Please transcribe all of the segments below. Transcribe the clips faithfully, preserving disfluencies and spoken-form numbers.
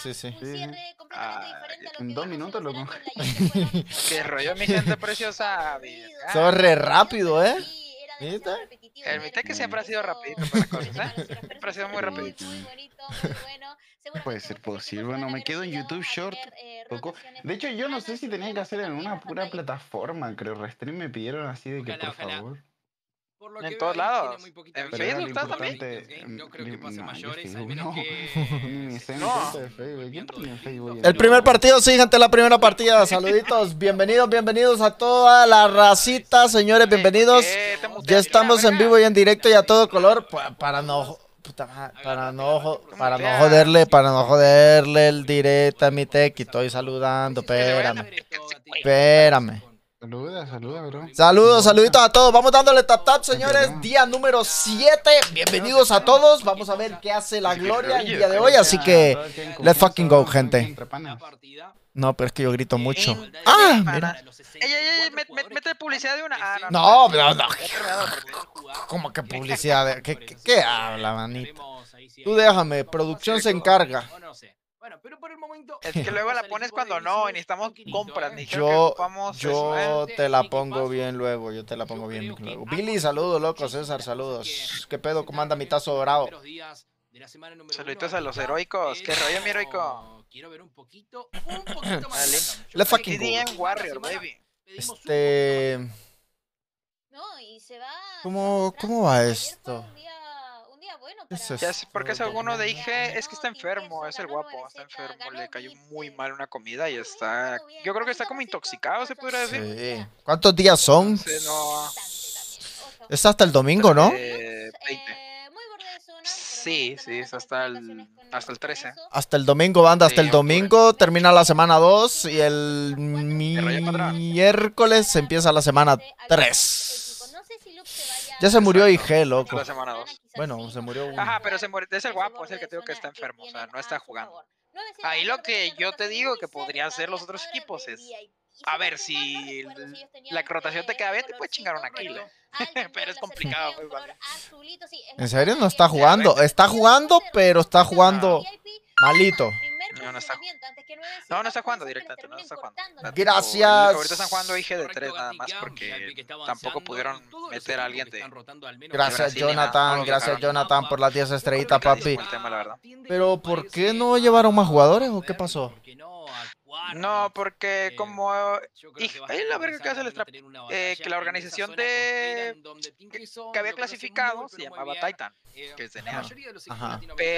sí, sí. Un cierre completamente Ah, diferente a lo que en dos veníamos minutos, loco. esperando en la ida, que fueron Qué rollo, mi gente preciosa. aburridos, Sos re rápido, pero ¿eh? sí, era ¿Viste? demasiado repetitivo El ver Miteque siempre ha sido eso rapidito para las cosas, frente a ¿eh? Maloseros, pero Siempre ha sí sido se muy ve Sí, muy, rapidito. muy sí. bonito, muy bueno. Puede Seguramente ser muchos posible. equipos se Bueno, van a me ver quedo en obligados YouTube a Short. tener eh, Poco. rotaciones De hecho, yo no sé tempranas si y tenía que eso hacer en también una bastante pura ahí. plataforma. Creo Restream me pidieron así de que Ojalá, por ojalá. favor. Por lo En que veo todos ahí, tiene lados. muy poquita En Pero vida. era lo Facebook estás también. importante. Game. No creo em, que pase No, yo mayores, al Facebook menos no. que Ni me se sé mi No. cuenta de Facebook. ¿Quién viendo tiene Facebook? distintos Ya El primer no. partido, sí, gente, la primera partida. Saluditos, bienvenidos, bienvenidos a toda la racita, señores, Eh, ¿por bienvenidos. qué te Ya muteaste, estamos en verga? vivo y en directo y a todo color pa- para no puta madre, para no jo- para no mutea. joderle, para no joderle el directo a mi tech. Estoy saludando, Que se vayan a espérame, picarse, güey. espérame. Saluda, saluda, bro. Saludos, saluditos a todos. Vamos dándole tap tap, Sin señores. problema. Día número siete. Bienvenidos a todos. Vamos a ver qué hace la gloria el día de hoy. Así que let's fucking go, gente. La partida. No, pero es que yo grito mucho. En- Ah, en- mira. Ey, ey, ey, met- met- mete publicidad de una. Ah, no, No, pero no. Ya terminado el partido. ¿Cómo que publicidad? de- ¿Qué, qué, qué habla, manito? Tú déjame, producción se encarga. Bueno, pero por el momento. Es que luego la pones cuando no, y necesitamos compras. Ni dijeron que Yo, ocupamos eso, yo ¿eh? te la pongo bien luego, yo te la pongo bien luego. Billy, saludos, loco. César, saludos. ¿Qué pedo? ¿Cómo anda mi tazo dorado? Saluditos a los heroicos. ¿Qué rollo, mi heroico? Quiero ver un poquito, un poquito más. Dale. Let's fucking T D M go. Warrior, baby. Este... No, y se va. ¿Cómo- se va cómo va mostrando. Ayer esto? fue un día, un día bueno ¿Qué es para- esto? Ya sé por qué es alguno de I G, es que está Ganó enfermo, es el Tinkeso, ganó guapo, está nueve Z, enfermo, le ganó cayó Beat, muy eh, mal una comida y muy bien, está, muy bien. yo creo que está Pasito, como pasito, intoxicado, se podría decir. Sí. ¿Cuántos días son? Entonces, no, Bastante también, ojo. Es hasta el domingo, ¿no? eh, veinte. Eh, muy borde de zona, pero Sí, no sí, es tantas hasta el, complicaciones con- hasta el con trece. eso. Hasta el domingo, banda, hasta Sí, el octubre. domingo termina la semana dos y el rollo patrón. miércoles empieza la semana tres. No sé si Luke se vaya Ya se murió I G, Exacto. loco. La semana dos. Bueno, se murió uno. Ajá, pero se muere, es el guapo, es el que te digo que está enfermo, o sea, no está jugando. Ahí lo que yo te digo que podría hacer los otros equipos es, a ver, si el- la rotación te queda bien, te puedes chingar una kill, ¿eh? Pero es complicado, pues, vale. ¿En serio no está jugando? Está jugando, pero está jugando malito. No, no está- No, no está jugando directamente, no está jugando. O sea, tipo, Gracias. Ahorita están jugando I G de tres nada más porque tampoco pudieron meter a alguien de... Gracias, Brasil y nada, no Jonathan. los Gracias, dejaron. Jonathan, por las diez estrellitas, papi. Complicadísimo el tema, la verdad. Pero, ¿por qué no llevaron más jugadores o qué pasó? No, porque como... Y ahí la verga que hace el strap, eh, que la organización de... que, que había clasificado se llamaba Titan, que es de Nea. Ajá.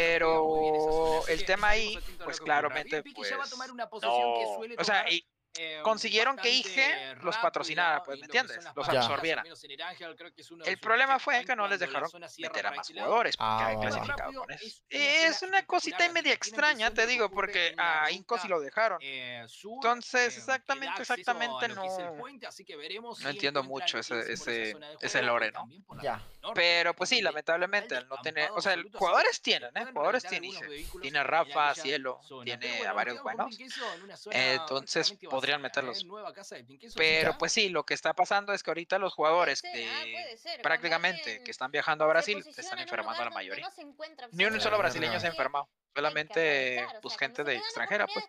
Pero el tema ahí, pues claramente, pues... No. O sea, y consiguieron que I G los patrocinara, pues, ¿me entiendes? Los Ya. absorbiera. El problema fue que no les dejaron meter a más jugadores porque Ah, habían va, va. clasificado con eso. Es una cosita y media extraña, te digo, porque a Inco sí lo dejaron. Entonces, exactamente, exactamente no... No entiendo mucho ese, ese, ese lore, ¿no? Ya. Pero pues sí, lamentablemente, al no tener... O sea, el- jugadores tienen, ¿eh? Jugadores tienen I G. Tiene a Rafa, Cielo, tiene a varios buenos. Entonces, podrían meterlos. Pero pues sí, lo que está pasando es que ahorita los jugadores de prácticamente que están viajando a Brasil se están enfermando a la mayoría. Ni un solo brasileño se ha enfermado. Solamente pues gente de extranjera, pues.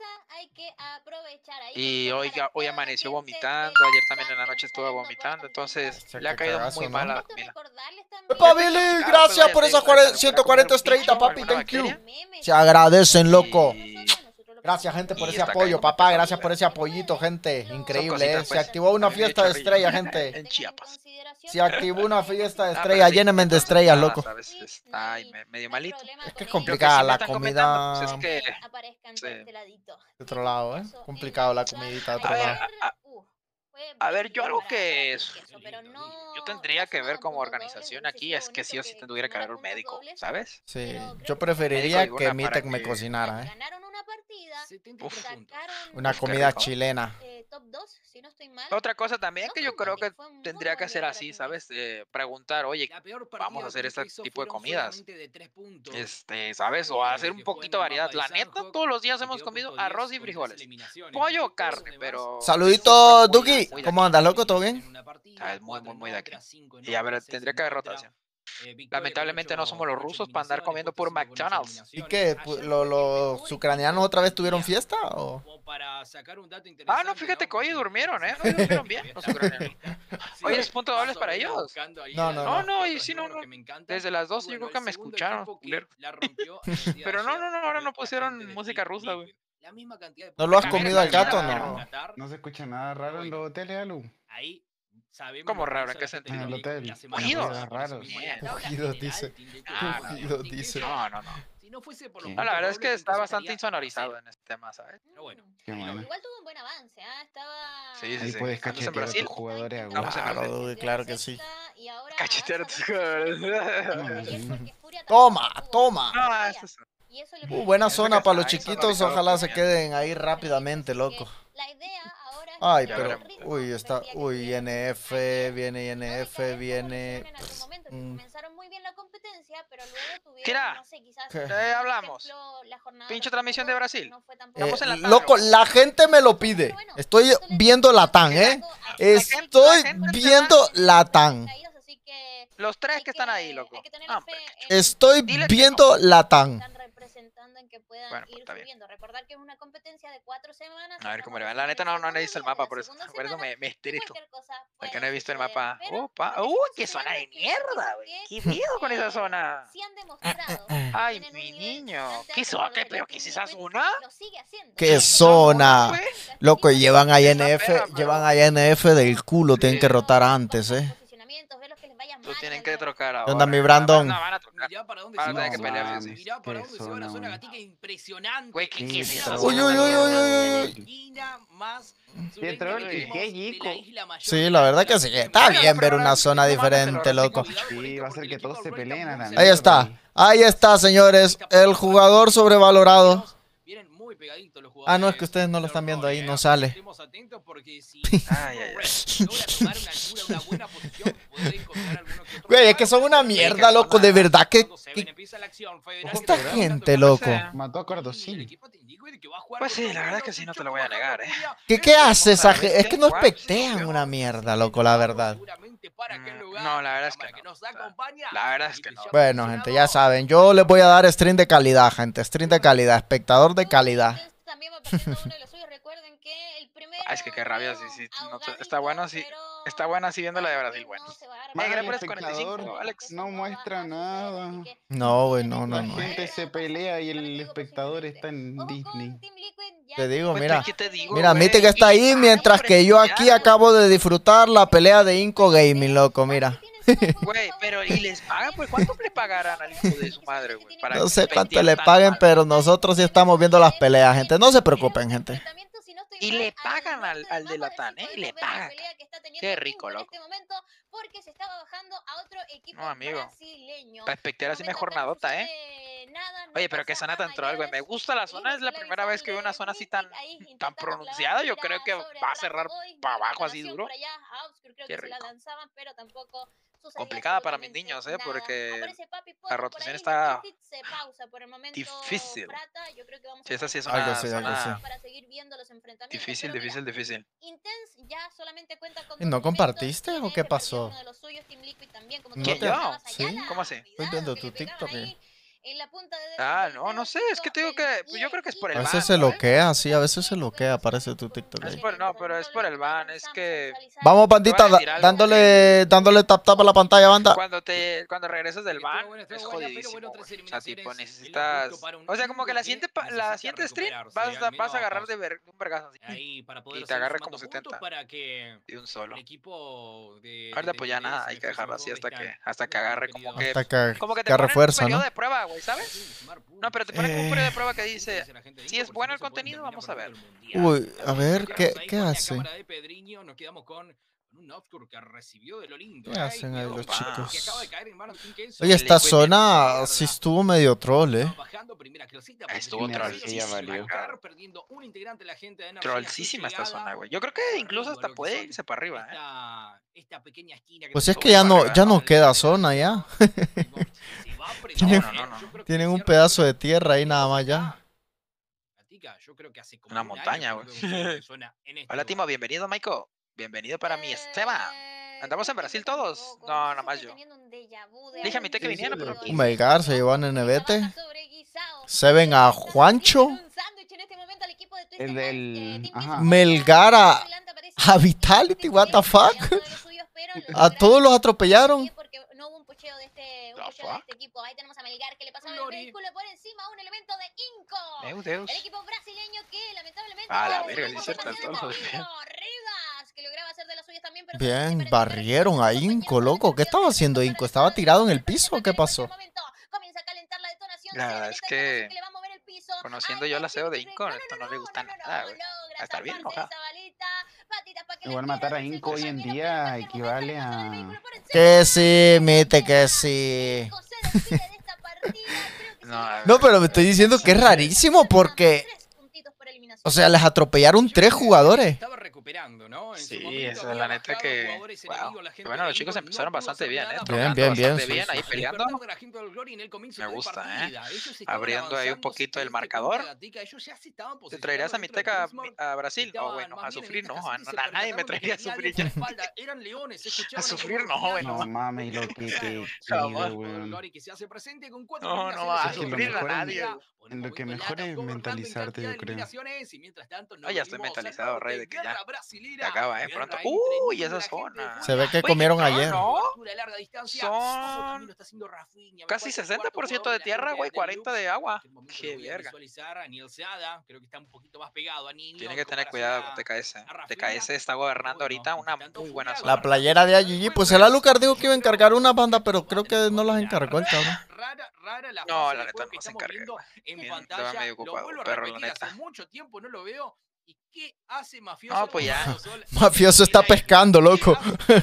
Y hoy, ya- hoy amaneció vomitando, ayer también en la noche estuvo vomitando, entonces Che, le ha qué caído cagazo, muy ¿no? mal a la comida. Epa, Billy, gracias por esas cuarenta, ciento cuarenta estrellitas, papi, thank you. Se agradecen, loco. Y- Gracias, gente, por Y ese está apoyo, cayendo papá. mucho. Gracias por ese apoyito, gente. Increíble, cositas, ¿eh? Se pues. activó una También fiesta de chorrillo. estrellas, gente. En Chiapas. Se activó una fiesta de Ah, estrellas. pero sí, Llénenme de entonces, estrellas, nada, loco. ¿sabes? Está ahí me- medio malito. Es que es Lo complicada que sí me la están comentando, pues, comida. es que... sí. De otro lado, ¿eh? Complicado la comidita de otro A ver, lado. a- a- A ver, yo algo que es, yo tendría que ver como organización aquí es que sí o sí tendría que haber un médico, ¿sabes? Sí, yo preferiría Médico, que una Mitek para me que- cocinara, ¿eh? Ganaron una partida, Uf. sacaron Una Uf, qué comida rico. chilena. eh, top dos, si no estoy mal. Otra cosa también No que fue yo un creo buen día, que fue un muy tendría que buen hacer día para así, Tinkeso. ¿sabes? Eh, preguntar, oye, vamos a hacer este tipo de comidas. Este, ¿sabes? O hacer un poquito de variedad. La neta, todos los días hemos comido arroz y frijoles. Pollo o carne, pero... Saludito, muy- Duki. muy de ¿Cómo aquí. andas, loco? ¿Todo bien? Ah, es muy, muy, muy de aquí. Y a ver, tendría que haber rotación. Lamentablemente no somos los rusos para andar comiendo puro McDonald's. ¿Y qué? pu- lo- ¿Los ucranianos otra vez tuvieron fiesta? ¿O? Ah, no, fíjate que hoy durmieron, ¿eh? Hoy durmieron bien los ucranianos. Hoy es punto dobles para ellos. No, no, No, no, y sí, no, no. Desde las doce yo creo que me escucharon. culero. Pero no, no, no, ahora no pusieron música rusa, güey. ¿No lo has comido al gato o no? No se escucha nada raro en los hoteles, Alu. Ahí sabemos ¿Cómo lo que raro? hizo ¿En qué la sentido? gente En el de hotel. la semana Oídos. pasada, Raro. por su misma Bien. tabla Oídos, general, dice. Team Liquid Ah, no no. Oídos, Team dice. Liquid, No, no, no. si no fuese por los No, No, la verdad es puntos que dobles, está entonces bastante estaría insonorizado tercero. en este tema, ¿sabes? Pero bueno, Qué ahí lo bueno. ves. Igual tuvo un buen avance, ¿ah? Estaba... Sí, sí, Ahí sí. puedes Estamos en cachetear a Brasil. tus jugadores a Estamos en gusto. Claro, Brasil. dude, claro que sí. Y ahora Cachetear a avanza tus dos jugadores. posiciones. Y es porque Furia Toma, tampoco tuvo toma. buena No, batalla. eso es... Y eso le Uh, permite buena a Eso zona que para los está chiquitos, insonorizado ojalá se también. queden ahí Así rápidamente, que loco. la idea ahora es Ay, mantener pero, el ritmo uy, del está, día que uy, tuvieron N F, ayer. viene No N F, decaer como lo viene... hicieron en algún momento, que mm, comenzaron muy bien la competencia, pero luego tuvieron, Mira, no sé, quizás, ¿qué? por ¿qué hablamos? ejemplo, la jornada Pinche pasada transmisión de no Brasil. fue tampoco Eh, Estamos en la TAN, loco, loco. la gente me lo pide. Estoy viendo la TAN, ¿eh? La gente- Estoy la gente te viendo la TAN. Así que Los tres hay que están ahí, loco. hay que tener la Hombre. fe en Estoy Dile que viendo la TAN. están representando en que puedan Bueno, pues, ir está bien. subiendo. Recordar que es una competencia de cuatro semanas. A ver cómo estamos le va. La neta no, no he recién visto el empezando mapa, la por eso, segunda por eso semana, me, me y estrito. cualquier cosa Porque puede no he visto el suceder. mapa. Pero Opa. lo que Uy, está qué zona de sucediendo es que los mierda, equipos güey. que, ¿Qué miedo con esa eh, zona? sí han demostrado Ah, Ay, tienen un mi nivel niño. bastante ¿Qué alto zona? por ¿Qué el pero Team qué es esa Liquid zona? lo sigue haciendo. ¿Qué Y zona? los Loco, equipos llevan a Esa N F, perra, llevan pero- a N F del culo, tienen que Sí. rotar antes, bajan ¿eh? posicionamientos, ver los que les vaya Tú mal tienen en que la trocar ahora. ¿Qué onda, mi Brandon? No, van a trocar. Mirá para dónde Van a se va tener la que pelear, zona, sí, sí. mirá para Qué dónde se va la zona, zona güey. gatica impresionante. Güey, ¿qué- qué es Es esa la Uy, zona uy, uy, más uy, uy, uy. esquina más Qué troll, sureste qué de yico. la isla mayor Sí, de la la verdad que isla. sí. Está Bueno, bien pero ver una ahora zona sí, no mames, diferente, te lo loco. Sí, va a ser que todos se peleen a la Ahí mierda está. ahí. Ahí está, señores. El jugador sobrevalorado. Vienen muy pegaditos los Ah, no, es jugadores que ustedes no lo de están viendo ahí, Roy, no eh. sale. Estemos atentos porque si Ay, ay, ay. logra tomar una altura, una buena posición, puede encontrar alguno que otro Güey, es rival. que son una que mierda, son loco, una- de verdad que... Cuando se que- ven, empieza la acción, Federal Ojo, que Esta está gente, buscando loco. pasar. Mató a Y el Cardosín. equipo Team Liquid que va a jugar Pues sí, contra la verdad uno, que sí, el no te Choco lo voy a bajando negar, eh. furia. ¿Qué, qué Este hace esa ¿sabes gente? Es qué? que no Igual, espectean una mierda, loco, la verdad. Seguramente para aquel Mm, lugar, no, la verdad es cámara que no. nos O sea, acompaña. la verdad es Y que que no. se ha Bueno, gente, ya posicionado saben. Yo les voy a dar stream de calidad, gente. Stream de calidad, espectador de calidad. También va partiendo uno de los suyos. Recuerden que el primero Ah, es que qué rabia, sí, sí. creo no te- ahogadito, está bueno, sí. pero Está buena así viendo la de parece Brasil, que bueno. no se va a dar Mal, Negra, cuenta pero es el cuarenta y cinco, espectador Alex. que no eso va muestra a suceder, nada. así que No, güey, no, no, La no. gente se pelea y el Solamente digo espectador está en Ojo con Disney. Team Liquid, ya Te digo, que mira. va ¿Qué te a perder. digo, Mira, güey? Mite que está Y le ahí, pagan mientras por que yo aquí enseñar. acabo de disfrutar la pelea de Inco Gaming, loco, mira. Güey, pero ¿y les pagan? Pues ¿cuánto le pagarán al hijo de su madre, güey? Para No que sé cuánto competía le tan paguen, mal? pero nosotros sí estamos viendo las peleas, gente. No se preocupen, gente. Y le pagan al, al de la TAN, ¿eh? Y le pagan. Qué rico, loco. Porque se estaba bajando a otro equipo No, amigo. brasileño. Para espectear así una jornadota, ¿eh? Oye, pero qué zona tan troll, güey. Me gusta la zona. Es la primera vez que veo una zona así tan, tan pronunciada. Yo creo que va a cerrar para abajo así duro. Qué rico. Complicada para mis niños, ¿eh? Porque la rotación está difícil. Sí, esa sí es Algo una sí, algo zona sí. difícil, difícil, difícil. ¿Y no compartiste o qué pasó? ¿No ¿Quién, te- yo? ¿Sí? ¿Cómo así? Estoy viendo tu TikTok. eh. Ah, no, no sé. Es que te digo que yo creo que es por el A ban, veces se ¿sabes? loquea, sí, a veces se loquea, aparece tu TikTok Es ahí. por, no, pero es por el ban. Es que Vamos, bandita, Te voy a da- decir algo, dándole, dándole tap tap a la pantalla, banda. cuando te cuando regresas del ban Estuvo buena, es estuvo buena, pero jodidísimo, bueno, güey. tres O sea, tipo, eliminaciones, necesitas... el justo para un O sea, como que la equipo siguiente, que pa- la necesita siguiente stream recuperarse, vas, a- al vas a agarrar menos de ver, un vergazo así. ahí para poder Y te seguir agarre sumando como puntos setenta. para que De un solo. el equipo de Ahorita de pues ya Team nada, Liquid hay que se dejarlo así hasta esforzó que de hasta que estar agarre en como el que Hasta que, como que te que ponen un refuerza, periodo ¿no? de prueba, güey, ¿sabes? No, pero te ponen como un periodo de prueba que dice, Dice la gente de si Inco, es por bueno el supuesto, pueden contenido, terminar vamos a ver. perdiendo el mundial. Uy, a ver, ¿qué, Quedamos ahí qué con la hace? cámara de Pedriño, nos quedamos con un Nocturne que recibió de lo lindo. ¿Qué ¿eh? hacen ahí Cuidado, los que chicos? acaba de caer en manos de Team Kenzo. Oye, El esta Liquid zona viene sí por estuvo medio troll, eh. bajando, primera clasita, Ah, estuvo porque trollcilla, se valió. va a caer, perdiendo un integrante de la gente de Energy en su Trollcísima esta llegada. zona, güey. Yo creo que incluso hasta Lo que puede son irse para arriba, eh. esta, esta pequeña esquina que Pues te es toca que ya no, arriba, ya ¿no? no queda zona ya. Se va a prender, Tienen- ¿eh? no, no, Yo creo que Tienen de un cierto pedazo de modo, tierra ahí nada más ya. Gatica, yo creo que hace como Una un año montaña, que no güey. vemos una zona en este Hola, lugar. Timo, bienvenido, Maiko. Bienvenido para mi Esteban. ¿Andamos en Brasil todos? No, nomás yo. Dije a mi té que viniera, pero... Melgar se llevó a Nenevete. Seven a Juancho. El del... Ajá. Melgar a, a Vitality, what the fuck. A todos los atropellaron. No hubo un pucheo de este, un pucheo de este equipo. Ahí tenemos a Melgar que le pasó el vehículo por encima a un elemento de Inco. Deus, Deus. El equipo brasileño que lamentablemente... Ah, la verga, sí es cierto. Rivas, que lograba hacer de las suyas también, pero Bien, barrieron a Inco, loco. ¿Qué estaba haciendo Inco? ¿Estaba tirado en el piso o qué pasó? Comienza a calentar la detonación. La verdad es que, conociendo yo el aseo de Inco, esto no le gusta nada, güey. Va a estar bien enojado. Igual matar a Inco hoy en día equivale a... Que sí, mete que sí. No, No, pero me estoy diciendo que es rarísimo porque... O sea, les atropellaron tres jugadores. Estaba recuperando, ¿no? En su sí, momento esa es había la neta bajado que... jugadores Wow. enemigos, la gente Bueno, los de chicos Inco empezaron no pudo bastante bien, ¿eh? sostener Bien, Tocando bien, bien, bastante sí, bien sí, ahí sí. peleando. Despertando la gente del Glory en el comienzo Me del gusta, partida. ¿eh? Ellos estaban Abriendo ahí un avanzando poquito el sin marcador. este Gatica, ellos ya se estaban ¿Te posicionando traerías a mi dentro de teca Kingsmore. a Brasil? Estaban No, bueno, más a bien en sufrir esta no, casa a, que se a nadie me percataron de que traería a tenía sufrir alguien ya. por la espalda. Eran leones, se A escuchaban sufrir como no, golpear. bueno. No mames, lo que te Jamás. pido, El weón. Glory que se hace presente con cuatro No, no eliminaciones va a Es que lo sufrir a mejor es- nadie. En lo que mejor es mentalizarte, yo creo. Y mientras tanto, Ah, ya estoy mentalizado, Rey, de que ya se se acaba, ¿eh? Pronto. Uy, esa zona. Se ve que Oye, comieron no, ayer. no. Son Casi sesenta por ciento de tierra, güey, cuarenta de agua. Qué verga. Creo que está un poquito más pegado a Niño. Tienen que tener cuidado con T K S. T K S está gobernando ahorita una muy buena zona. La playera de A G G, pues el Alucard dijo que iba a encargar una banda, pero creo que no las encargó el cabrón. Rara, rara la No, fase la de neta juego no que se estamos encarga, viendo güey. en Bien, pantalla. estaba medio Lo ocupado, vuelvo a pero la repetir, neta. hace mucho tiempo no lo veo. ¿Y qué hace Mafioso? No, pues ya. Mafioso está pescando, loco.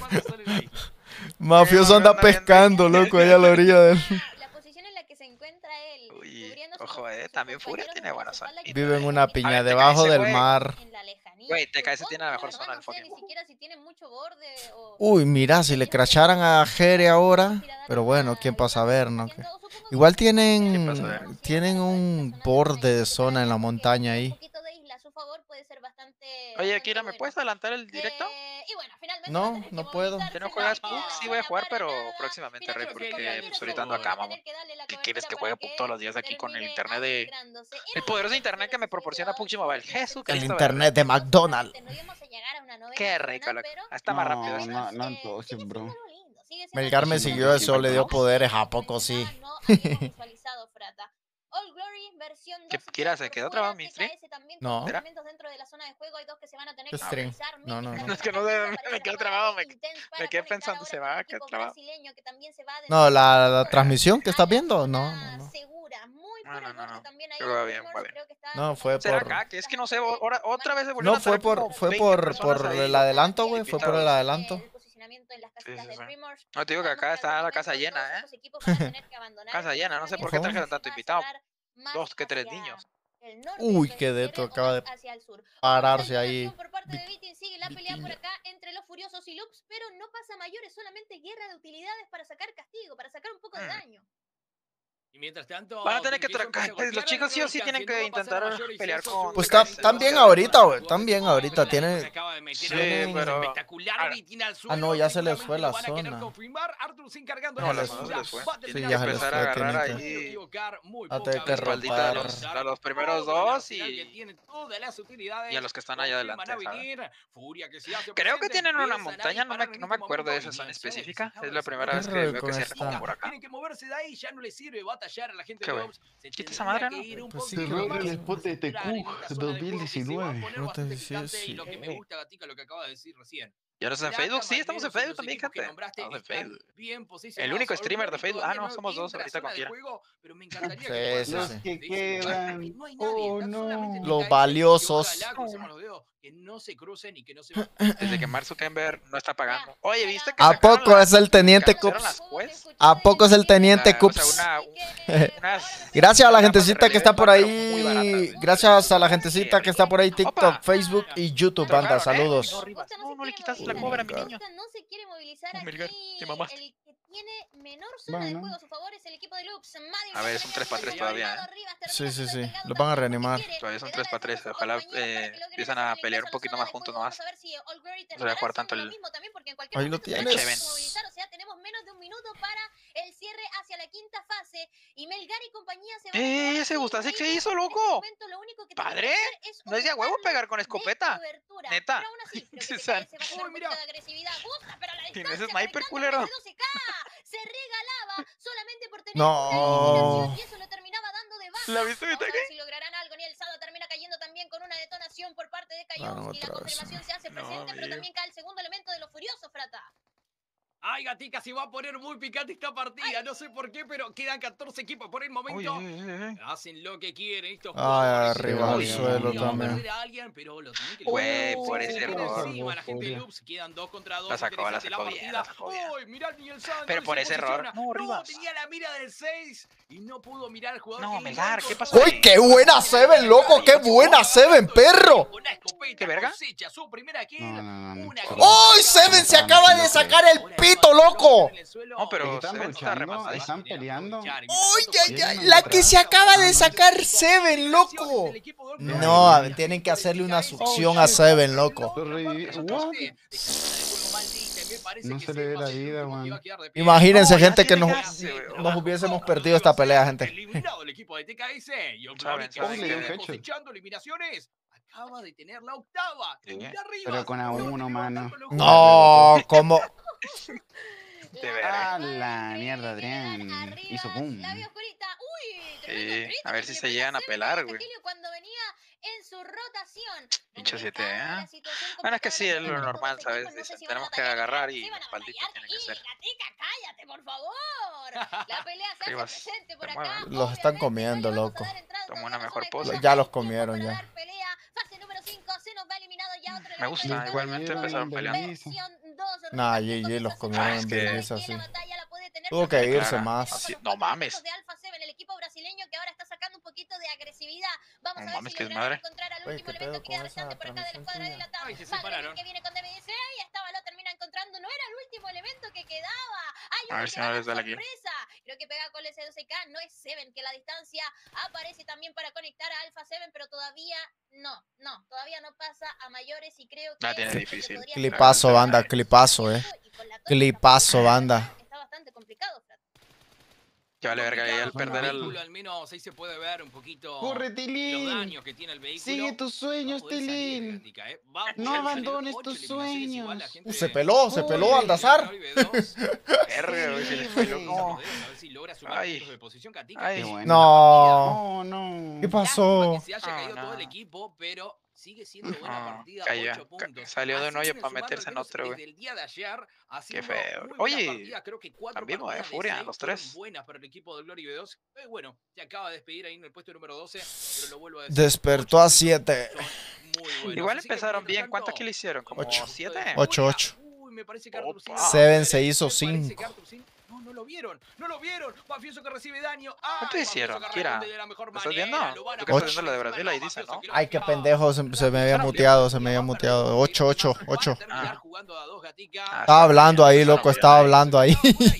Mafioso anda pescando, loco, allá a la orilla de él. La posición en la que se encuentra él. Uy, cubriendo sus- ojo, eh, sus también Furia compañeros tiene por buena su zona. espalda que Vive en pueden una ubicar piña A ver, debajo T K S, del güey. mar. en la lejanía. Güey, T K S O, tiene la la mejor verdad, zona no del sé fucking. ni siquiera si tiene mucho borde o... Uy, mira, si le crasharan a Jere ahora. Pero bueno, quién pasa a ver, ¿no? Que- Igual ¿Quién pasa a ver? tienen, tienen un borde de zona en la montaña ahí. Un poquito de isla a su favor puede ser bastante... Oye, bastante Akira, ¿me bueno. puedes adelantar el directo? Eh, y bueno, finalmente No, va a tener no que puedo. movilizarse ¿Ya no juegas para P U B G? Sí voy a nada, jugar, para pero nada. próximamente, Pinocho, Rey, sus porque compañeros pues ahorita ando van acá, a mamá. tener que darle la ¿Qué quieres que cobertura juegue para todos los días aquí con el termine internet de... adentrándose. El Era poderoso una internet que me de proporciona los P U B G Mobile. seguidores. Jesús El Cristo, internet de McDonald's. No íbamos a llegar a una novena Qué zona, rico, loco. pero Está más rápido No, eso. no, no eh, antojes, sigue bro. siendo algo lindo, sigue siendo Melgar me algo siguió, lindo. eso le dio poderes, ¿a poco sí? No habíamos visualizado, Frata. All Glory versión ¿Qué dos Kira, queda se por quedó fuera, trabado mi stream? T K S también No. con ¿Será? elementos dentro de la zona de juego, hay dos que se van a tener ¿Qué que stream? movilizar. No, no, Mítica no. Es que no también sé, aparece me la quedé jugada trabado, de me- Intense para me quedé conectar pensando, ahora ¿se con va el a quedar equipo trabado? brasileño que también se va a No, la, la desplazar transmisión que a estás la viendo, no, zona no, no. segura, muy No, por no, el no, borde no. también ahí Pero va en bien, Dreamers, va bien. creo que está No, fue ¿Será por... acá? Que es que no sé, ahora, otra vez se volvieron No, a fue salir por, como fue veinte por, personas por ahí. el adelanto, güey, fue por el invitados. adelanto. El posicionamiento en las casitas Sí, de sí, sí. Dreamers. No, te digo que Sabemos acá al está la momento casa todos llena, ¿eh? estos equipos van a tener que abandonar Casa el llena, no sé por qué Ojo. trajeron tanto va a invitado. cerrar más Dos que tres hacia niños. el norte, Uy, eso qué se deto, refiere, o acaba más de hacia el sur. pararse Otra ahí. eliminación por parte de Vit- Vitin, sigue la pelea por Vitiño. acá entre los furiosos y Loops, pero no pasa a mayores, solamente guerra de utilidades para sacar castigo, para sacar un poco de Mm. daño. Y mientras tanto, Van a tener que Team Kingston tra- empieza a los golpear chicos sí o a sí la tienen que distancia, no va a pasar intentar a mayores, pelear eso con su- Pues T K está- S. están bien ahorita, güey, están bien ahorita, Se tiene... acaba de meter Sí, algo pero- espectacular, Ahora- Vitin al Ah, suelo, no, ya se les seguramente fue lo la van a querer zona. confirmar. Arthur se encargando No, de la la zona se segura, les fue. va a Tienen Sí, terminar ya que se les empezar fue, a agarrar tienen que- ahí equivocar muy Va a poca tener que vez. espaldita a los, romper. a los primeros Toda la dos arsenal que y... tiene todas las utilidades, y a los que están allá confirman adelante, a ¿sabes? venir. Furia que se hace Creo que presente, tienen una empiezan a montaña, no me, disparar en no me este acuerdo de momento. esa zona Y específica. acaba Es de la salir primera Qué vez que rico veo con que se esta. cierran por acá. Tienen que moverse de ahí, ya no les sirve batallar a la gente Qué de güey. Ops. Se Quita esa tendría madre, que ¿no? ir un Pues sí, poquito creo más que- a el spot de concentrar en esta T Q zona de juego que se va a dos mil diecinueve. poner No te bastante decía, picante, y sí. lo que me gusta, Gatica, lo que acaba de decir recién. ¿Ya no estás en Plata, Facebook? Sí, estamos en Malmeros y Facebook los también, equipos que gente. nombraste Estamos en están Facebook. bien posicionados. El único All streamer de Glory Facebook. Ah, todavía no, somos dos entra a ahorita zona con de Kira. juego, pero me encantaría Sí, que le sí, puedan sí. dar Que de ese lugar, quedan. porque no hay nadie, Oh, están no. solamente Los T K S, y valiosos. ojalá, crucemos los dedos, que no se crucen y que no se Desde que Mark Zuckerberg no está pagando. Oye, ¿viste que ¿A sacaron poco la- es el teniente cancelaron Cups? las quests? ¿A poco es el teniente La- o Cups? sea, una- unas- Gracias a la unas gentecita que gafas está de por realidad virtual, pero muy baratas, ahí. güey. Gracias a la gentecita Sí, que está por ahí. TikTok, Opa. Facebook y YouTube, Pero banda. claro, ¿eh? Saludos. No, Rivas, no, no le quiere quitaste la movilizar, cobra a mi Costa niño. No se quiere movilizar Oh, Melgar, aquí. te mamaste. El que tiene menor zona Bueno. de juego a su favor es el equipo de Lux. Madrid A ver, es un tres para tres todavía, ¿eh? Sí, sí, sí. Los van a reanimar. Todavía es un tres para tres. Ojalá eh, empiezan a pelear un poquito más juntos nomás. No se va a jugar tanto el... Ahí lo tienes. O sea, tenemos menos de un minuto para el cierre hacia la quinta fase. Y Melgar y compañía se van a ¡Eh! quedar ¡Ese sin Gustavo Rico. qué hizo, En este loco! momento, lo único que tenemos ¡Padre! que hacer es No es de a huevo pegar con ocuparnos escopeta. de cobertura. Neta. Pero aún así, creo que O sea, T K S va a tener uy, un mira. poquito de agresividad. Busca, pero a la ¿Tienes distancia, sniper, conectando culero? desde doce K. Se regalaba solamente por tener No. una eliminación y eso lo terminaba dando de baja. ¿La viste, Vamos a Vitaque? ver si lograrán algo. Ni el Sado termina cayendo también con una detonación por parte de Ah, no, Kayowski. La otra vez, confirmación se hace No, presente, pero amigo. también cae el segundo elemento de los furiosos, Frata. Ay, gatica, se va a poner muy picante esta partida. No sé por qué, pero quedan catorce equipos por el Uy, momento. uy, uy, uy. Hacen lo que quieren estos Ay, jugadores. arriba al Uy, suelo van a también. perder a alguien, pero lo tienen que Güey, lograr. por Se ese viene error. encima la gente de Furia. Loops. Quedan dos contra dos. La sacó, la Interesante sacó bien, la sacó bien. Uy, mirá el Miguel Santos. Pero por se ese error. posiciona. No, Rivas. tenía la mira del seis y no pudo mirar al jugador. No, que Melgar, le ¿qué encontró. pasó? ¡Uy, qué buena Seven, loco! ¡Qué buena Seven, perro! Una escopeta ¿Qué verga? cosecha su primera kill. No, no, no, Una no. kill. ¡Uy, Seven se acaba de sacar el pito, loco! No, pero Están Seven está luchando, rematado. están peleando. ¡Uy, ay, ay! La que se acaba de sacar Seven, loco. No, a ver, tienen que hacerle una succión a Seven, loco. Lo reviví- What? No se le ve la vida, man. Imagínense, No, ya gente, que tiene nos, que hacer, güey. nos hubiésemos perdido esta pelea, gente. Eliminado el equipo de T K S. Y Old Saben, Glory, que saben sigue que- cosechando eliminaciones, acaba de tener la octava. Sí. Y arriba, Pero con a uno, mano. No, como... De verga. Ah, la mierda, Adrián. Hizo boom. La vio oscurita. Uy, Sí, tremendo crítico a ver que si le se pega llegan a Seven pelar, este güey. Helio cuando venía en su rotación. Pinche siete, Complicada ¿eh? la situación, Bueno, es que complicada sí, la es lo situación. normal, Los ¿sabes? equipos no sé Dicen, si van a tenemos que batallar, agarrar y sí van a maldito batallar. tiene que Y, ser. Gatica, cállate, por favor. La pelea se hace Rivas, presente por te acá. mueves. Los están Obviamente, comiendo, no le vamos a loco. dar entrada Toma todavía una a la mejor zona de pose. combate. Ya los Tiempo comieron, para ya. dar pelea. Fase número cinco, se nos va eliminado ya otro Me elemento gusta, del estado igualmente de empezaron Vergüenza. peleando. versión dos, Nah, Ricardo G G los Contreras comieron sabe en que vergüenza, la sí. batalla la puede tener Tuvo que perfectamente irse Clara, más. así- con no los mames. cuatro de Alpha Seven, el equipo brasileño que ahora está sacando un poquito de agresividad. Vamos No a ver mames, si que es lograrán madre. encontrar al Oye, último ¿qué elemento pedo que queda con esa restante por acá de la transmisión escuadra tuya? dilatada. Ay, se Madre mía, separaron. que viene con D B D C y esta bala termina encontrando. No era el último elemento que quedaba. Hay A uno ver que si va no a les da dar la kill. sorpresa. Creo que pega con el C doce K. No es Seven, que la distancia aparece también para conectar a Alpha Seven, pero todavía no, no, todavía no pasa a mayores y creo que La tiene esto difícil. podría Clipazo, ser banda, una clipazo, eh. y con la torre Clipazo, que banda. está bastante complicado, Fran. Ya vale verga, y al Complicado, perder el el... vehículo, al menos ahí se puede ver un poquito ¡Corre, los Tilín! daños que tiene el vehículo. Sigue tus Va a sueños, poder salir, Tilín. Gatica, ¿eh? Va a No poder salir. abandones Ocho tus eliminaciones igual, la sueños. gente Uh, se de- peló, se peló Uy. Aldazar. Verga, güey, se les fue loco. A ver si logra sumar Ay. puntos de posición, Gatica. Ay. Qué bueno. No. No, no. ¿Qué Lástima pasó? que se haya Ah, caído todo el no. equipo, pero sigue siendo buena Ah, partida, cayó, ocho ca- puntos. salió de un Así hoyo vienen para sumando meterse al en menos otro, güey. desde el día de ayer, haciendo feo. muy buena Oye, partida. Creo que cuatro también, partidas eh, de Furia, seis los fueron tres. buenas para el equipo de Glory B dos. Eh, bueno, se acaba de despedir ahí en el puesto número doce, pero lo vuelvo a decir. Despertó ocho a siete. son muy buenos. Igual Así que, empezaron mientras bien. tanto, ¿Cuántos kills hicieron? ¿Como Ocho. siete? Ocho, ocho. Uy, me parece que Arthur Opa. Sin- Seven se hizo me parece cinco. que Arthur Sin- No, no lo vieron, no lo vieron. Mafioso que recibe daño. Ay, ¿Cuánto hicieron? Mafioso que Kira, responde de la mejor ¿lo estás manera, viendo? lo van a Tú que estás poner viendo lo de encima, Brasil, ahí no, dice, Mafioso ¿no? que lo Ay, qué picaba. pendejo, se, se me había muteado, se me había muteado. Ocho, ocho, ocho. Van a terminar Ah. jugando a dos, Gatica. Ah, Estaba hablando ahí, Empezaron loco, bien, estaba ahí. hablando ahí.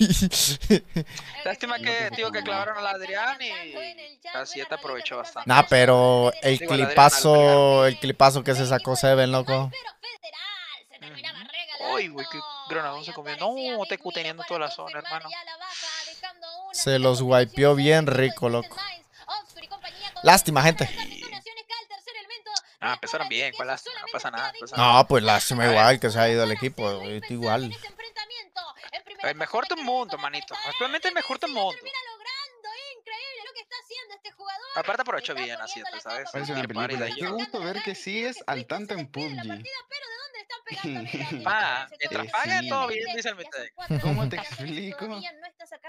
Lástima que, tío, que clavaron a la Adrián y la siete aprovechó bastante. Nah, pero el Digo, la Adriana, clipazo, el clipazo que se sacó Seven, loco. Pero Federal se terminaba Ujú. regalando. Uy, güey, qué granadón se Y comió. aparecía No, Big Tecu Willow teniendo para toda la zona, confirmar hermano. ya la baja, dejando una Se de los las wipeó posiciones bien del rico, equipo de loco. Twisted Minds. Obscure y compañía con Lástima, veinte gente. para las detonaciones, cae el tercer elemento de Ah, la empezaron escuadra bien, de ¿cuál Queso. lástima? No Solamente pasa nada, queda no Big pasa Willow. nada. No, pues lástima igual que se ha ido el Para equipo, hacer lo ahorita impensable igual. en ese enfrentamiento. En primera El mejor posición del hay que mundo, recordar que manito. está Actualmente el mejor del Messi, lo mundo. termina logrando. Increíble lo que está haciendo este jugador. Aparte aprovechó Está bien a poniendo siete, la ¿sabes? capa Parece por una Tiene par y película. de Qué ahí. gusto ver que sigues al tanto en P U B G. Pero ¿de dónde están pegando? Mira, mira, Pa, mira, mientras Eh, pague sí. todo bien, dice el Metec. ¿Cómo te explico? Todavía no está sacando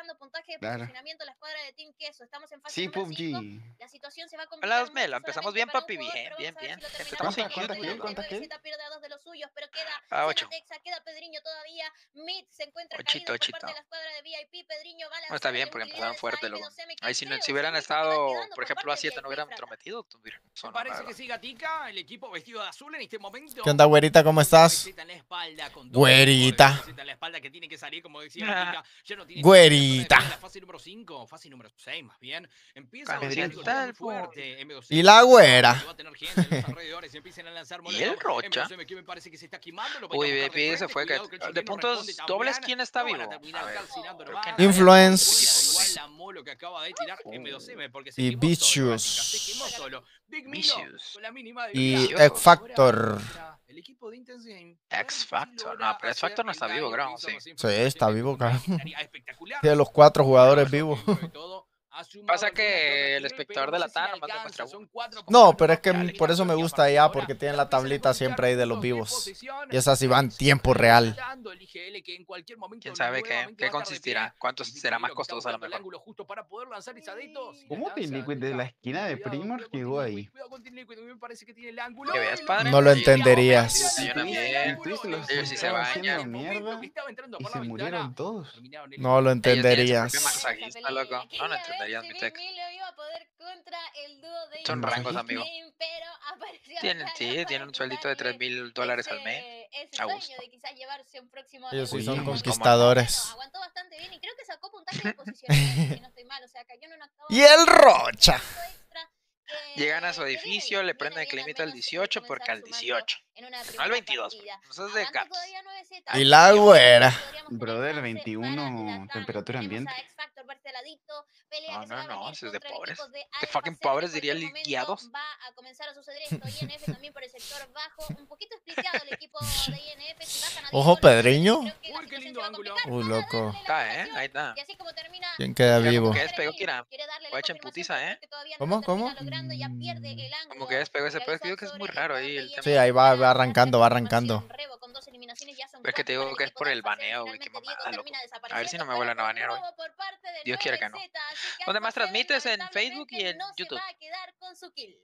dejando puntaje de Claro. posicionamiento la escuadra de Team Queso. Estamos en fase Sí, número cinco. PUBG. La situación se va a Hola, complicar Osmela, mucho empezamos solamente bien, para un papi, jugador, bien, pero bien, vamos a ver bien. si lo Gente, terminamos estamos en ¿Cuántas- cuántas YouTube. kills? ¿Cuántas kills? Z pierde a dos de los suyos, pero queda Ah, ocho. Texa, queda Pedriño todavía. Mid se encuentra Ochito, caído por ochito. parte de la escuadra de V I P. Pedriño va a No, está lanzarle bien, porque empezaron utilidades fuerte a luego. M dos M, que Ahí si, no, creo si hubieran sinceramente que va estado, quedando por ejemplo, parte a siete, de no hubieran Frata. entrometido, hubieran Me sonado, la parece que verdad. sí, Gatica, el equipo vestido de azul en este momento. ¿Qué onda, güerita? ¿Cómo estás? En la espalda, con dos Güerita. jugadores en la espalda que tiene que salir, como decía Gatica. Ya no tiene Güerita. la fase número cinco, fase número seis más bien. Empieza a Cuando avanzar sienta muy el fuerte. M dos Y M. la güera. Va a tener gente en los alrededores, empiezan a lanzar Y el molotov. Rocha. M dos M que me parece que se está quemando, lo va a Uy, ir a V I buscar de P se frente, fue. cuidado que el Que, de chileno puntos responde dobles, también. ¿quién está Lo van a vivo? terminar A ver, calcinando creo que nomás. nadie. Influence. Igual la molo que acaba de tirar M dos M porque se Y quemó solo, Vicious. Gatica, se quemó solo. Big Milo Vicious. con la mínima de Y vida. X Factor. Ahora, el equipo de Intense Game, a ver X si Factor. logra No, pero X hacer Factor no el está vivo, daño creo, que hizo sí. recién Sí, frente a está Pacheco, vivo, que cabrón. estaría espectacular. Tiene los cuatro jugadores Pero vivos. dentro de todo, ha sumado Pasa alguna que que otra el kill, espectador pero de no la sé si le T A N nomás no alcanza, muestra son uno. cuatro No, puntos pero es que para por eso me terminar gusta la ya, partida. porque tienen Ya la empiezan a tablita siempre ahí de los puntos de vivos. posición. Y esas sí van Se tiempo van real. enfrentando el I G L, que en cualquier momento ¿Quién sabe qué? nuevamente ¿Qué va a estar de consistirá? pie. ¿Cuánto Y Big será Milo más que está costoso a lo buscando el mejor? ángulo justo para poder lanzar esa adicto. Si ¿Cómo la Team lanza, Liquid de la Gatica. esquina de Cuidado, Primor cuidado con llegó Team ahí? Liquid, cuidado con Team Liquid, me parece que tiene el ángulo. ¿Qué ves, Y padre? No lo Ellos ya entenderías. funcionan bien. Twitch los Ellos sí se estaba bañan. haciendo el momento mierda que estaba entrando y por se la murieron ventana, todos. terminaron No lo Ellos tienen su propio entenderías. masajista, loco. No lo entenderías, mi tex. Iba a poder contra el dúo de Son rangos, Intense amigo. Game, pero apareció Tienen, acá, sí, ¿no? tienen Para un sueldito de tres quitarle mil dólares al mes. ese, ese A sueño gusto. de quizás llevarse un próximo Ellos sí Oye, son pues, ¿cómo no? conquistadores. Bueno, aguantó bastante bien y creo que sacó puntaje de posicionamiento, si no estoy mal, o sea, cayó en una octava Y el Rocha. extra que- Llegan a su que viene edificio, bien, le viene prenden el bien al climita al menos de dieciocho comenzar porque al sumando dieciocho. en una No al primera veintidós. partida. No seas de Avanza caps. todavía nueve Z. Y la güera. Podríamos tener Brother, chance veintiuno, para la T A N. temperatura Tenemos ambiente. a X Factor versus el Adicto, pelea No, que se no, va a no, venir ese es de contra el pobres. equipo de De Alpha fucking Seven. pobres, En diría cualquier el momento guiados. va a comenzar a suceder esto. I N F también por el sector bajo, un poquito spliteado el equipo de I N F. Si bajan a Ojo, diez goles, Pedriño. creo que la Uy, qué situación lindo se va a ángulo. complicar. Uy, Van a loco. darle la Está, ¿eh? ocasión. Ahí está. Y así como termina ¿Quién queda Mira, vivo? como que despegó Kira. quiere darle la Voy a echar confirmación, putiza, pero ¿eh? creo que todavía no ¿Cómo? lo termina ¿Cómo? logrando, ya pierde el ángulo. Como que despegó ese Realizó pedo, que es sobre muy el raro jugador ahí. de el I N F. Sí, ahí va, va Para arrancando, va arrancando. confirmación, Rebo con dos eliminaciones, ya son Es que te cuatro digo para que el es por equipo de el Alpha Seven. baneo, güey, qué Finalmente mamada, Diego loco. termina A ver si no me desapareciendo, vuelven a pero banear con hoy. robo por parte de Dios quiera que no. nueve Z, así que ¿Dónde Alpha más transmites? Seven En Facebook y en lamentablemente no se YouTube. va a quedar con su kill.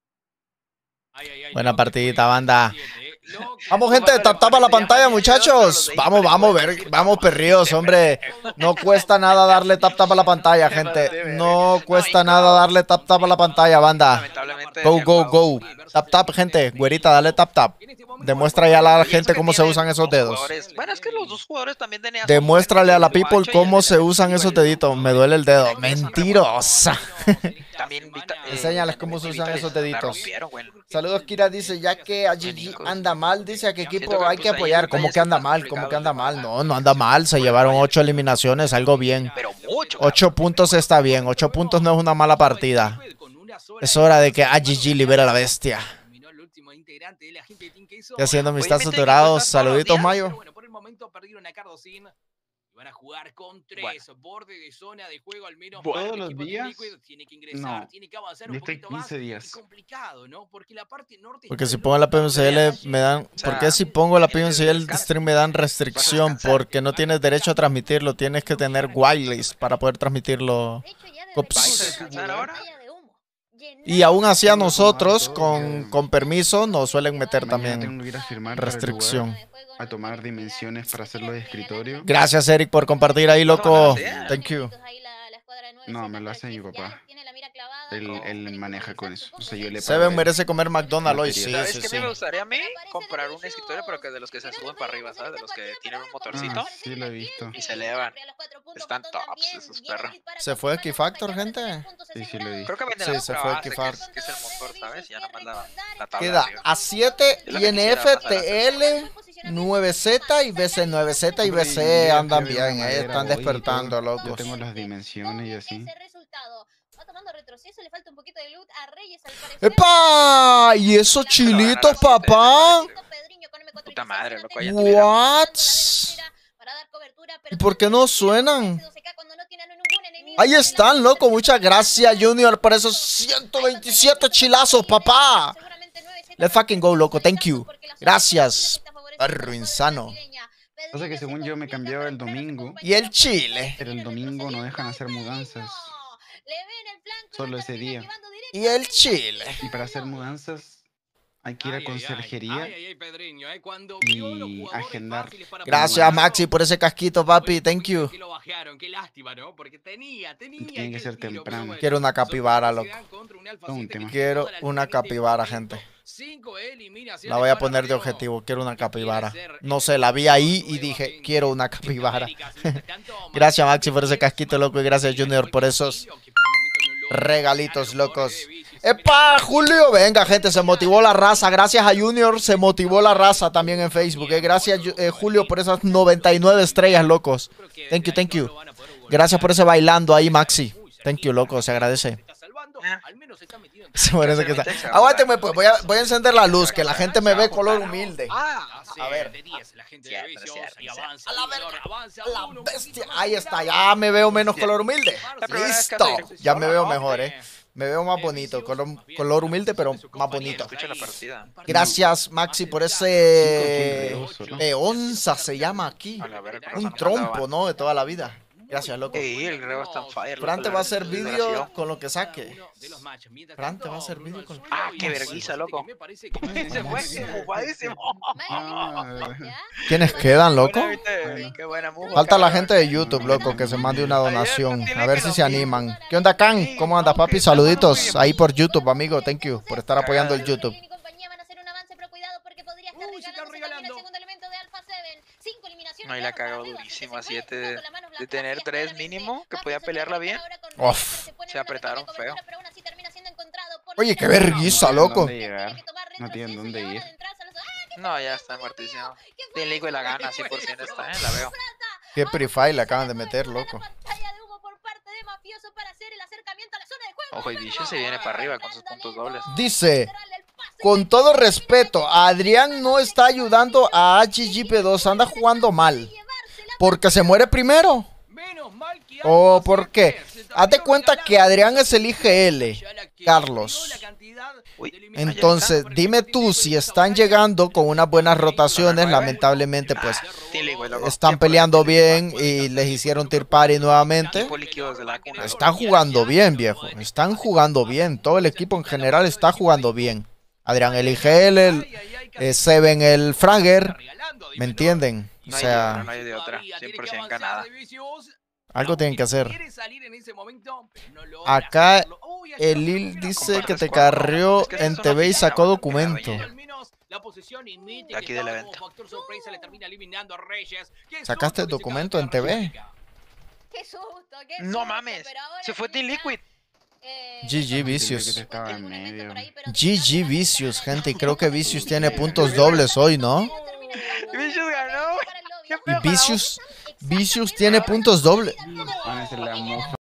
Ay, ay, ay, Buena lo que partidita, fue banda. siete, eh. Lo que Vamos, fue gente, Vale, tap tap a la vale, pantalla, ya, muchachos. ya, ya, Vamos, ya, vamos, ya, ver, ya, vamos, ya, perríos, ya, hombre. No cuesta nada darle tap tap a la pantalla, gente. No cuesta nada darle tap tap a la pantalla, banda. Lamentablemente. Go, se ha go, jugado go. Tap tap, gente. Güerita, dale tap tap. Demuestra ya a la Pienso gente que cómo se tienen usan esos dos dedos. jugadores. Bueno, es que los dos jugadores también de N A son Demuéstrale a la buenos, people Guacho y el cómo de se usan esos Defensiva, deditos. Me duele el dedo. Mentirosa. También Vita- eh, Enséñales cómo se usan Vitali esos la deditos. rompieron, güey. Saludos, Kira dice, ya que a Gigi anda mal, dice a qué Siento equipo que, hay pues, que ahí apoyar. el ¿Cómo detalle que es anda más mal? ¿Cómo que anda complicado, mal? No, no anda mal. Se llevaron ocho eliminaciones, algo bien. Pero mucho. Ocho puntos está bien. Ocho puntos no es una mala partida. Es hora de que a Gigi libere a la bestia. Y haciendo mis Oye, tazos viste que dorados. estás todos los Saluditos, días. Mayo. Bueno, por el momento perdieron a Cardocin. Y van a jugar con tres. Bueno. Borde de zona de juego al menos. Bueno. para el ¿Todos los equipo de días? Liquid. Tiene que ingresar, No. tiene que avanzar un Desde poquito más. quince días. Y complicado, ¿no? Porque la parte norte Porque está si del pongo la otro P M C L lado de me dan... O sea, ¿Por qué si pongo la P M C L el descansa. stream me dan restricción? Porque no tienes derecho a transmitirlo. Tienes que tener whitelist para poder transmitirlo. De hecho, ya Ups. debería ¿Vais a ser descansar una ahora? pantalla de humo. Llenar Y aún así a Tengo que nosotros, tomar todo, con, ya. con permiso, nos suelen meter Mañana también. tengo que ir a firmar para el restricción. lugar, a tomar dimensiones para hacerlo de escritorio. Gracias, Eric, por compartir ahí, loco. Thank you. No, me lo hace mi papá. Él, él maneja con eso. O sea, yo le pago Seven el- merece comer McDonald's hoy, sí, ¿Sabes sí, qué sí. me gustaría a mí? Comprar un escritorio, pero que de los que se suben para arriba, ¿sabes? De los que tienen un motorcito. Ah, sí, lo he visto. Y se elevan. Están tops esos perros. ¿Se fue X-Factor, gente? Sí, sí, lo he visto. Creo que venden Sí, la se pura fue base, que X-Factor. es, que es el motor, ¿sabes? Ya nomás la, la tabla Queda arriba. A siete, Es lo que I N quisiera F, pasar a hacer. T L, nueve Z y B C. nueve Z y B C andan bien, eh, están despertando, Yo locos. tengo las dimensiones y así. Ese resultado. Va tomando retroceso, le falta un poquito de loot a Reyes al parecer. ¡Epa! ¿Y esos chilitos, papá? Puta madre, loco, ya What? ¿Y por qué no suenan? Ahí están, loco. Muchas gracias, Junior, por esos ciento veintisiete chilazos, papá. Let's fucking go, loco. Thank you. Gracias. Perro insano. O sea que según yo me cambiaba el domingo. Y el Chile. Pero el domingo no dejan hacer mudanzas. Solo ese día. Y el Chile. Y para hacer mudanzas hay que ir a conserjería y agendar. Gracias, Maxi, por ese casquito, papi. Thank you. Tiene que ser temprano. Quiero una capibara, loco. Todo un tema. Quiero una capibara, gente. La voy a poner de objetivo. Quiero una capibara. No sé, la vi ahí y dije, quiero una capibara. Gracias, Maxi, por ese casquito, loco. Y gracias, Junior, por esos regalitos, locos. ¡Epa, Julio! Venga, gente, se motivó la raza. Gracias a Junior, se motivó la raza también en Facebook. ¿eh? Gracias, eh, Julio, por esas noventa y nueve estrellas, locos. Thank you, thank you. Gracias por ese bailando ahí, Maxi. Thank you, loco, se agradece. Se parece que está. Aguánteme, pues, voy a, voy a encender la luz, que la gente me ve color humilde. A ver. A la verga. La bestia. Ahí está, ya me veo menos color humilde. Listo. Ya me veo mejor, eh. Me veo más bonito, color, color humilde, pero más bonito. Gracias, Maxi, por ese peonza se llama aquí. Un trompo, ¿no? De toda la vida. Gracias, loco. Frante va a hacer vídeo con lo que saque. Frante va a hacer vídeo con lo que saque. Ah, qué vergüenza, loco. Se fue, ¿Quiénes quedan, loco? Qué buena mujer. Falta la gente de YouTube, loco, que se mande una donación. A ver si se animan. ¿Qué onda, Can? ¿Cómo anda, papi? Saluditos ahí por YouTube, amigo. Thank you por estar apoyando el YouTube. No, y la cagó durísimo, así de, de tener tres mínimo, que podía pelearla bien. Uf. Se apretaron feo. Oye, qué vergüenza, loco. No tienen dónde ir. No, ya está muertísimo. Tiene ligo y la gana, cien por ciento está, ¿eh? La veo. Qué pre-file le acaban de meter, loco. Ojo, y Bicho se viene para arriba con sus puntos dobles. Dice, con todo respeto, Adrián no está ayudando a H G P dos, anda jugando mal. Porque se muere primero. ¿O por qué? Hazte cuenta que Adrián es el I G L, Carlos. Entonces, dime tú, si están llegando con unas buenas rotaciones, lamentablemente, pues, están peleando bien y les hicieron tier party nuevamente. Están jugando bien, viejo. Están jugando bien. Todo el equipo en general está jugando bien. Adrián el I G L, el, eh, Seven el Fragger. ¿Me entienden? O sea, no hay de otra, cien por ciento ganada. Algo tienen que hacer. Acá el Lil dice que te carrió en T V y sacó documento. Aquí del evento. ¿Sacaste el documento en T V? No mames, se fue Team Liquid. G G Vicious. G G Vicious, gente. Y creo que Vicious tiene puntos dobles hoy, ¿no? Vicious ganó. Y Vicious, Vicious tiene puntos dobles.